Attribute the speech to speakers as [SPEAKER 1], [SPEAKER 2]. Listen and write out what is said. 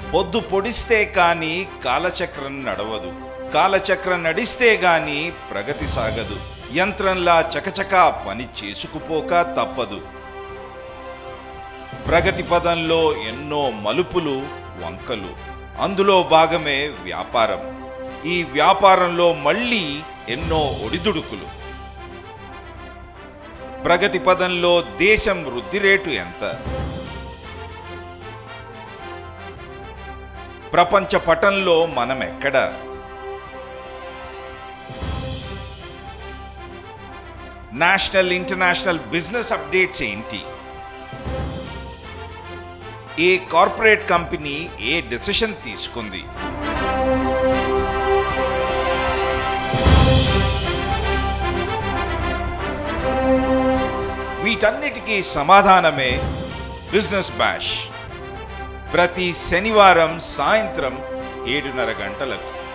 [SPEAKER 1] పొద్దు పొడిస్తే కానీ కాలచక్రం నడవదు, కాలచక్రం నడిస్తే గాని ప్రగతి సాగదు. యంత్రంలా చకచకా పని చేసుకుపోక తప్పదు. ప్రగతి పదంలో ఎన్నో మలుపులు వంకలు, అందులో భాగమే వ్యాపారం. ఈ వ్యాపారంలో మళ్ళీ ఎన్నో ఒడిదుడుకులు. ప్రగతి పదంలో దేశం వృద్ధి రేటు ఎంత? ప్రపంచ పటంలో మనం ఎక్కడ? నేషనల్ ఇంటర్నేషనల్ బిజినెస్ అప్డేట్స్ ఏంటి? ఏ కార్పొరేట్ కంపెనీ ఏ డెసిషన్ తీసుకుంది? వీటన్నిటికీ సమాధానమే బిజినెస్ బ్యాష్. ప్రతి శనివారం సాయంత్రం 7:30 గంటలకు.